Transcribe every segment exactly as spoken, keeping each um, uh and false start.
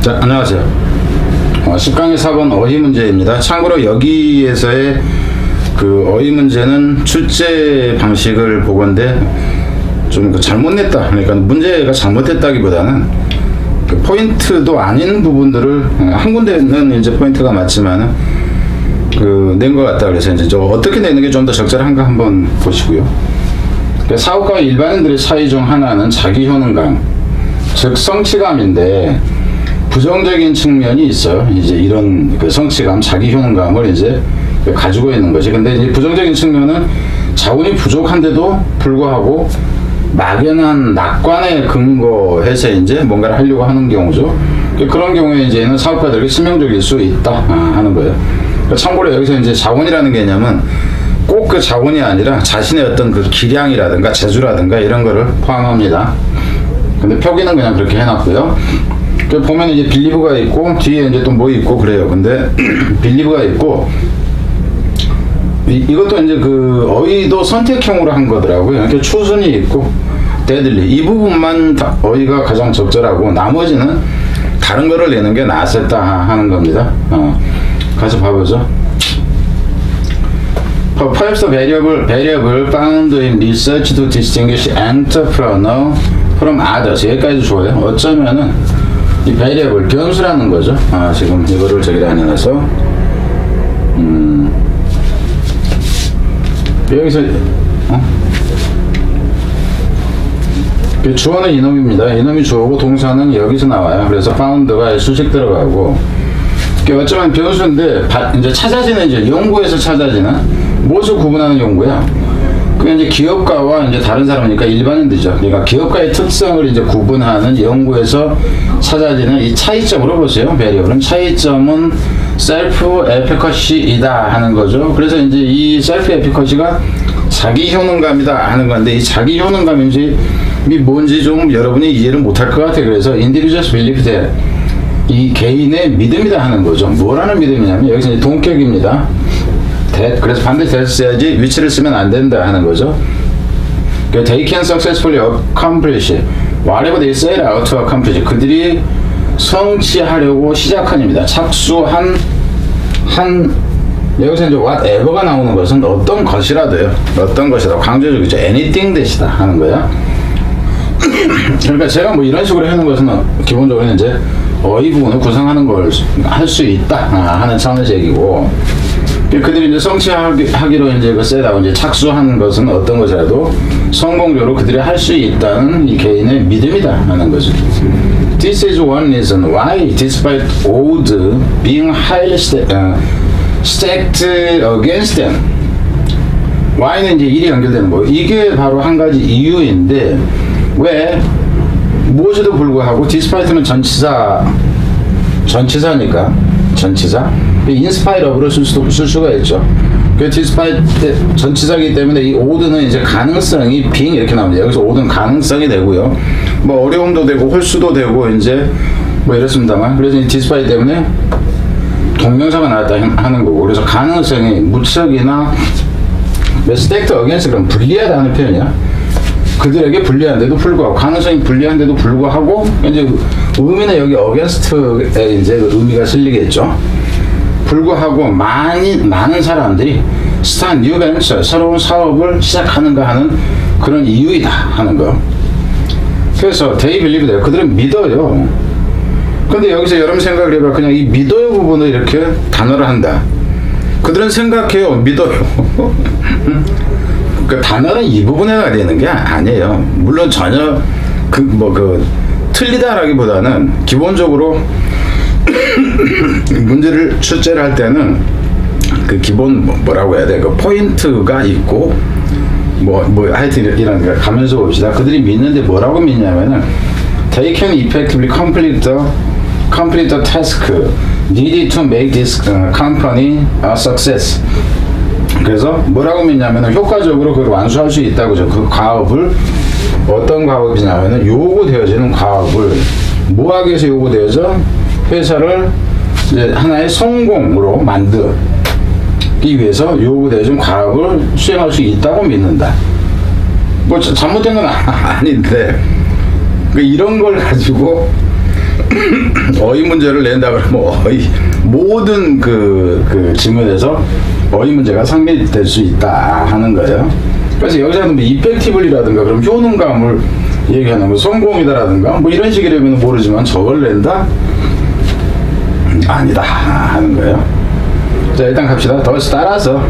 자, 안녕하세요. 어, 십 강의 사 번 어휘 문제입니다. 참고로 여기에서의 그 어휘 문제는 출제 방식을 보건데 좀 잘못 냈다. 그러니까 문제가 잘못했다기보다는 그 포인트도 아닌 부분들을 한 군데는 이제 포인트가 맞지만은 그 낸 것 같다. 그래서 이제 저 어떻게 내는 게 좀 더 적절한가 한번 보시고요. 사업가와 일반인들의 차이 중 하나는 자기 효능감, 즉 성취감인데 부정적인 측면이 있어요. 이제 이런 그 성취감, 자기 효능감을 이제 가지고 있는 거지. 근데 이제 부정적인 측면은 자원이 부족한데도 불구하고 막연한 낙관에 근거해서 이제 뭔가를 하려고 하는 경우죠. 그런 경우에 이제는 사업가들에게 치명적일 수 있다 하는 거예요. 참고로 여기서 이제 자원이라는 개념은 꼭 그 자원이 아니라 자신의 어떤 그 기량이라든가 재주라든가 이런 거를 포함합니다. 근데 표기는 그냥 그렇게 해놨고요. 그 보면 이제 빌리브가 있고 뒤에 이제 또 뭐 있고 그래요. 근데 빌리브가 있고 이, 이것도 이제 그 어휘도 선택형으로 한 거더라고요. 이렇게 추순이 있고 데들리 이 부분만 다 어휘가 가장 적절하고 나머지는 다른 거를 내는 게 낫었다 하는 겁니다. 어, 가서 봐보죠. Perhaps the variable, variable found in research to distinguish entrepreneur from others. 여기까지 좋아요. 어쩌면은 이 variable, 변수라는 거죠. 아, 지금 이거를 저기다 안 해놔서 음, 여기서 어? 주어는 이놈입니다. 이놈이 주어고 동사는 여기서 나와요. 그래서 found가 수식 들어가고 어쩌면 변수인데 바, 이제 찾아지는 이제 연구에서 찾아지는 무엇을 구분하는 연구야? 그게 이제 기업가와 이제 다른 사람이니까 일반인들이죠. 그러니까 기업가의 특성을 이제 구분하는 연구에서 찾아지는 이 차이점으로 보세요. 베리어블은 차이점은 셀프 에피커시이다 하는 거죠. 그래서 이제 이 셀프 에피커시가 자기 효능감이다 하는 건데 이 자기 효능감인지 이 뭔지 좀 여러분이 이해를 못할 것 같아요. 그래서 individuals believe that 이 개인의 믿음이다 하는 거죠. 뭐라는 믿음이냐면 여기서 이제 동격입니다. that, 그래서 반드시 that 써야지 위치를 쓰면 안 된다 하는 거죠. They can successfully accomplish whatever they set out to accomplish. 그들이 성취하려고 시작한입니다. 착수한 한 여기서 이제 whatever가 나오는 것은 어떤 것이라도요. 어떤 것이라도 강조적이죠. anything that이다 하는 거야. 그러니까 제가 뭐 이런 식으로 해놓은 것은 기본적으로 이제 어휘 부분을 구성하는 걸 할 수 있다 하는 차원에서 얘기고 그들이 이제 성취하기로 이제 그 셋하고 이제 착수하는 것은 어떤 것이라도 성공적으로 그들이 할 수 있다는 이 개인의 믿음이다 하는 거죠. This is one reason why, despite odds being highly stacked against them, why는 이제 일이 연결되는 거예요. 이게 바로 한 가지 이유인데 왜 무엇에도 불구하고 despite는 전치사 전치사니까 전치사 인스파이트 of를 쓸, 수도, 쓸 수가 있죠. 그 despite 전치사이기 때문에 이 odd는 이제 가능성이 being 이렇게 나옵니다. 여기서 odd는 가능성이 되고요. 뭐 어려움도 되고 홀수도 되고 이제 뭐 이렇습니다만 그래서 이 despite 때문에 동명사가 나왔다 하는 거고 그래서 가능성이 무척이나 stacked against 그럼 불리하다 하는 표현이야. 그들에게 불리한데도 불구하고 가능성이 불리한데도 불구하고 이제 의미는 여기 against에 이제 의미가 실리겠죠. 불구하고 많이 많은 사람들이 start new venture 새로운 사업을 시작하는가 하는 그런 이유이다 하는 거. 그래서 they believe that 그들은 믿어요. 근데 여기서 여러분 생각을 해봐. 그냥 이 믿어요 부분을 이렇게 단어를 한다. 그들은 생각해요. 믿어요. 그 단어는 이 부분에 가야 되는 게 아니에요. 물론 전혀 그 뭐 그 틀리다라기보다는 기본적으로 문제를 출제를 할 때는 그 기본 뭐, 뭐라고 해야 돼? 그 포인트가 있고 뭐 뭐 하여튼 이런 거 가면서 봅시다. 그들이 믿는데 뭐라고 믿냐면은 they can effectively complete the complete the task needed to make this company a success. 그래서 뭐라고 믿냐면 효과적으로 그걸 완수할 수 있다고죠. 그 과업을 어떤 과업이냐면은 요구되어지는 과업을 뭐하기 위해서 요구되어져? 회사를 이제 하나의 성공으로 만들기 위해서 요구되어진 과업을 수행할 수 있다고 믿는다. 뭐 잘못된 건 아닌데 이런 걸 가지고 어휘 문제를 낸다 그러면 어휘 모든 그, 그 지문에서 어휘 문제가 성립될 수 있다 하는 거예요. 그래서 여기서는 뭐 이펙티블이라든가 그럼 효능감을 얘기하는 거 성공이다라든가 뭐 이런 식이라면 모르지만 저걸 낸다? 아니다 하는 거예요. 자, 일단 갑시다. 더 따라서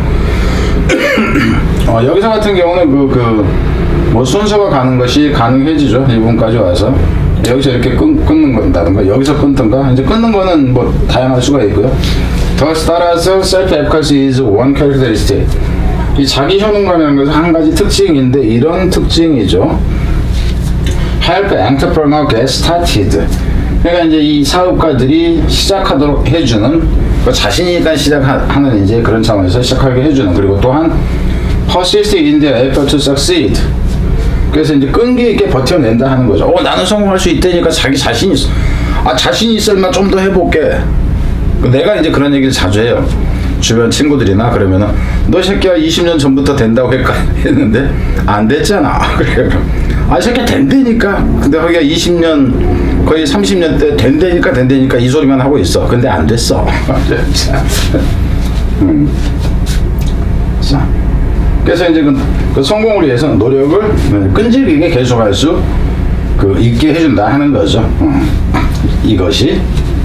어, 여기서 같은 경우는 그, 그 뭐 순서가 가는 것이 가능해지죠. 이 부분까지 와서 여기서 이렇게 끊, 끊는 건다든가 여기서 끊든가 이제 끊는 거는 뭐 다양할 수가 있고요. 더 따라서 self-efficacy is one characteristic. 이 자기 효능감이라는 것은 한 가지 특징인데 이런 특징이죠. help entrepreneur get started. 그러니까 이제 이 사업가들이 시작하도록 해주는 그 자신이 일단 시작하는 이제 그런 차원에서 시작하게 해주는 그리고 또한 persist in their effort to succeed. 그래서 이제 끈기 있게 버텨낸다 하는 거죠. 어, 나는 성공할 수 있다니까 자기 자신이 있어. 아, 자신이 있을만 좀 더 해볼게. 내가 이제 그런 얘기를 자주 해요. 주변 친구들이나 그러면은 너 새끼야 이십 년 전부터 된다고 했까 했는데 안 됐잖아. 그래. 아, 새끼야 된다니까. 근데 거기가 이십 년 거의 삼십 년 때 된다니까 된다니까 이 소리만 하고 있어. 근데 안 됐어. 음. 자. 그래서 이제 그, 그 성공을 위해서 노력을 끈질기게 계속할 수 그 있게 해준다 하는 거죠. 음. 이것이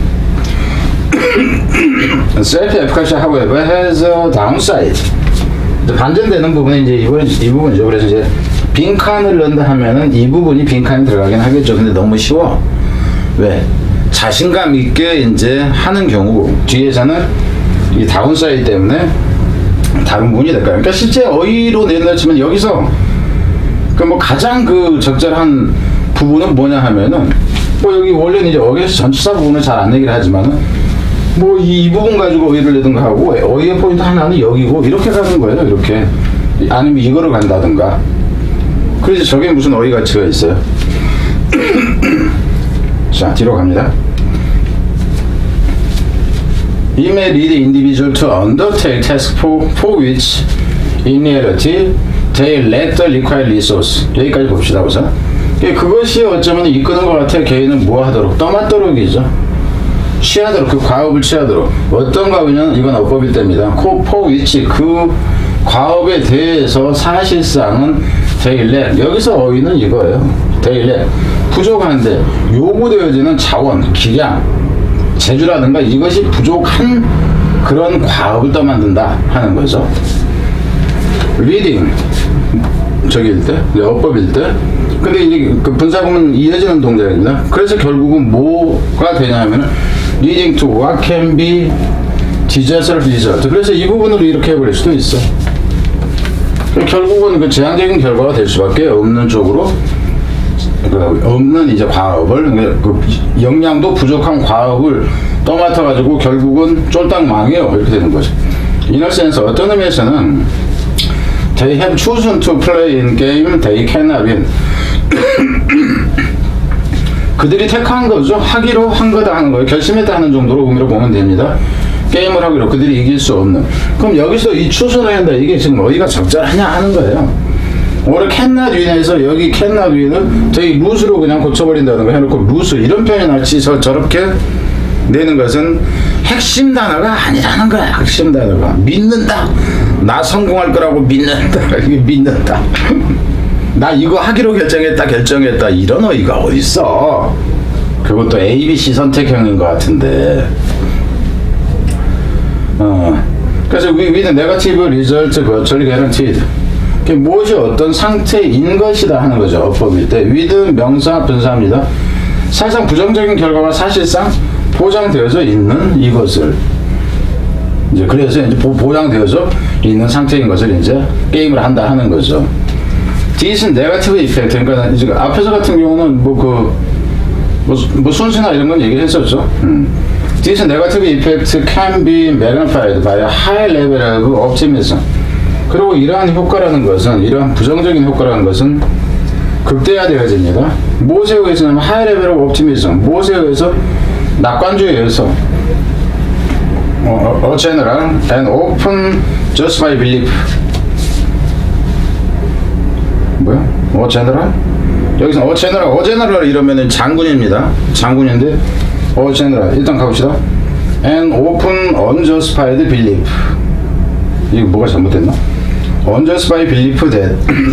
self-efficacy, however, has a downside. 반전되는 부분이 이제 이번 이 부분이죠. 그래서 이제 빈칸을 넣는다 하면은 이 부분이 빈칸이 들어가긴 하겠죠. 근데 너무 쉬워. 왜? 자신감 있게 이제 하는 경우 뒤에서는 이 다운사이드 때문에 다른 부분이 될까요? 그러니까 실제 어휘로 낸다 치면 여기서 그 뭐 가장 그 적절한 부분은 뭐냐 하면은 뭐 여기 원래는 이제 어휘에서 전치사 부분을 잘 안 내기를 하지만은 뭐 이 부분 가지고 어휘를 내든가 하고 어휘의 포인트 하나는 여기고 이렇게 가는 거예요. 이렇게 아니면 이거를 간다든가. 그래서 저게 무슨 어휘 가치가 있어요? 자, 뒤로 갑니다. It may lead the individual to undertake tasks for, for which in reality they lack the required resource. 여기까지 봅시다 우선. 그것이 어쩌면 이끄는 것 같아. 개인은 뭐 하도록? 떠맡도록이죠. 취하도록, 그 과업을 취하도록. 어떤 과업이냐면 이건 어법일 때입니다. for which 그 과업에 대해서 사실상은 they lack. 여기서 어휘는 이거예요. they lack. 부족한데 요구되어지는 자원, 기량, 재주라든가 이것이 부족한 그런 과업을 떠만든다 하는 거죠. 리딩 저기일 때, 어법일 때. 근데 이제 그 분사구문 이어지는 동작입니다. 그래서 결국은 뭐가 되냐면 leading to what can be desired result. 그래서 이 부분으로 이렇게 해버릴 수도 있어. 결국은 그 제한적인 결과가 될 수밖에 없는 쪽으로 그 없는 이제 과업을 그 역량도 부족한 과업을 떠맡아 가지고 결국은 쫄딱 망해요. 이렇게 되는 거죠. In a sense 어떤 의미에서는 they have chosen to play in game they cannot win. 그들이 택한 거죠. 하기로 한 거다 하는 거예요. 결심했다 하는 정도로 의미로 보면 됩니다. 게임을 하기로 그들이 이길 수 없는. 그럼 여기서 이 추선을 한다. 이게 지금 어디가 적절하냐 하는 거예요. 오늘 cannot win에서 여기 cannot win을 저희 루스로 그냥 고쳐버린다든가 해놓고 루스 이런 표현이 날지 저, 저렇게 내는 것은 핵심 단어가 아니라는 거야. 핵심 단어가 믿는다. 나 성공할 거라고 믿는다. 이게 믿는다. 나 이거 하기로 결정했다 결정했다 이런 어이가 어딨어. 그것도 A, B, C 선택형인 것 같은데. 어. 그래서 with negative result virtually guaranteed. 무엇이 어떤 상태인 것이다 하는 거죠. 어법일 때 with 명사 분사입니다. 사실상 부정적인 결과가 사실상 보장되어져 있는 이것을 이제 그래서 이제 보, 보장되어져 있는 상태인 것을 이제 게임을 한다 하는 거죠. This negative effect. 그러니까 이제 앞에서 같은 경우는 뭐 그 뭐, 뭐 순수나 이런 건 얘기를 했었죠. 음. This negative effect can be magnified by a high level of optimism. 그리고 이러한 효과라는 것은, 이러한 부정적인 효과라는 것은 극대화되어집니다. 무엇에 의해서냐면 high level of optimism. 무엇에 의해서? 낙관주의에 의해서. 어, a general and often justified belief. 뭐야? a general 여기서 어 제너럴, 어 제너럴 이러면은 장군입니다. 장군인데 어 제너럴 일단 가봅시다. And open unjustified belief. 이거 뭐가 잘못됐나? unjustified belief that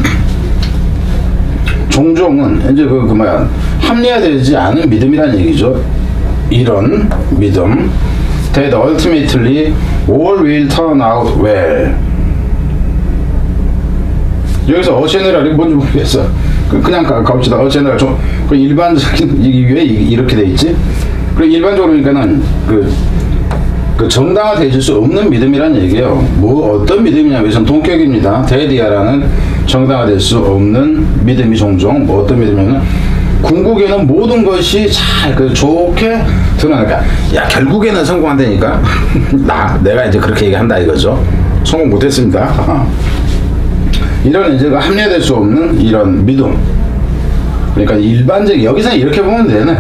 종종은 이제 그, 그 뭐야 합리화되지 않은 믿음이라는 얘기죠. 이런 믿음 that ultimately all will turn out well. 여기서 어 제너럴이 뭔지 모르겠어. 그냥 가, 가봅시다. 어 제너럴 좀 그 일반적인 이게 왜 이렇게 돼 있지? 그 일반적으로 그러니까는 그, 그 정당화되질 수 없는 믿음이란 얘기예요. 뭐 어떤 믿음이냐면 우선 동격입니다. 데디아라는 정당화될 수 없는 믿음이 종종 뭐 어떤 믿음이냐면 궁극에는 모든 것이 잘 그 좋게 드러나니까 야 결국에는 성공한다니까 나 내가 이제 그렇게 얘기한다 이거죠. 성공 못했습니다. 이런 이제 합리화될 수 없는 이런 믿음. 그러니까 일반적 여기서는 이렇게 보면 되네.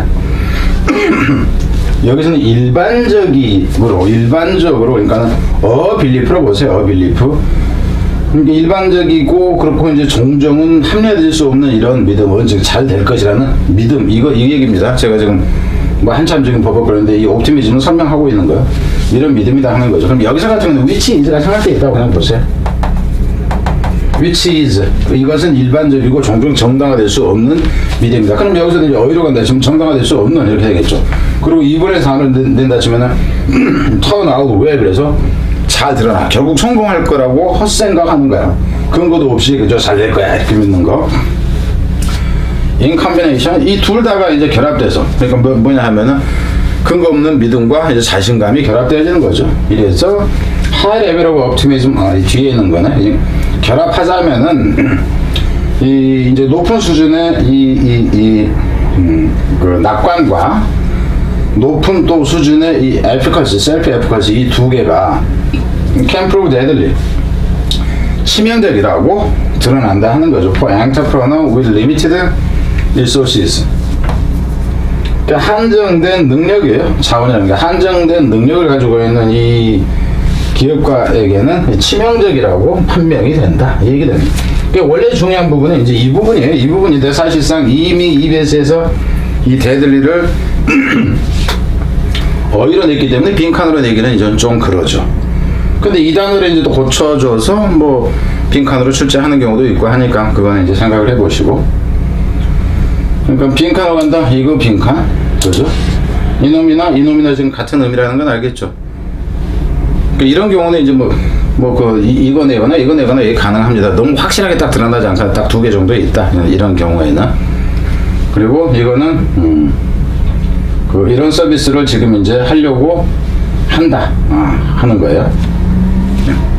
여기서는 일반적으로 일반적으로 그러니까 어 빌리프로 보세요. 어 빌리프. 그러니까 일반적이고 그렇고 이제 종종은 합리화될 수 없는 이런 믿음은 즉 잘 될 것이라는 믿음 이거 이 얘기입니다. 제가 지금 뭐 한참 지금 버벅거리는데 이 옵티미즘을 설명하고 있는 거예요. 이런 믿음이다 하는 거죠. 그럼 여기서 같은 경우는 위치 이즈가 생각할 때 있다고 그냥 보세요. which is 이것은 일반적이고 종종 정당화될 수 없는 믿음입니다. 그럼 여기서 이제 어디로 간다 치면 정당화될 수 없는 이렇게 되겠죠. 그리고 이번에 단어를 낸다 치면은 turn out well 그래서 잘 드러나 결국 성공할 거라고 헛생각하는 거야. 근거도 없이 그저 잘 될 거야 이렇게 믿는 거. in combination 이 둘 다가 이제 결합돼서 그러니까 뭐, 뭐냐 하면은 근거 없는 믿음과 이제 자신감이 결합되어지는 거죠. 이래서 high level of optimism 아, 이 뒤에 있는 거네. 결합하자면은 이 이제 높은 수준의 이 이 이 그 낙관과 높은 또 수준의 이 efficacy, self efficacy 이 두 개가 can prove deadly 치명적이라고 드러난다 하는 거죠. For entrepreneur with limited resources. 그러니까 한정된 능력이에요. 자원이라는 게 한정된 능력을 가지고 있는 이 기업가에게는 치명적이라고 판명이 된다. 이 얘기 됩니다. 그러니까 원래 중요한 부분은 이제 이 부분이에요. 이 부분인데 사실상 이미 이베스에서 이 데들리를 어휘로 냈기 때문에 빈칸으로 내기는 이제 좀 그러죠. 근데 이 단어를 이제 또 고쳐줘서 뭐 빈칸으로 출제하는 경우도 있고 하니까 그거는 이제 생각을 해보시고. 그러니까 빈칸으로 간다. 이거 빈칸. 그죠? 이놈이나 이놈이나 지금 같은 의미라는 건 알겠죠? 그러니까 이런 경우는 이제 뭐, 뭐, 그, 이, 이거 내거나 이거 내거나 이게 가능합니다. 너무 확실하게 딱 드러나지 않아서 딱 두 개 정도 있다. 이런 경우에는. 그리고 이거는, 음, 그, 이런 서비스를 지금 이제 하려고 한다. 아, 하는 거예요.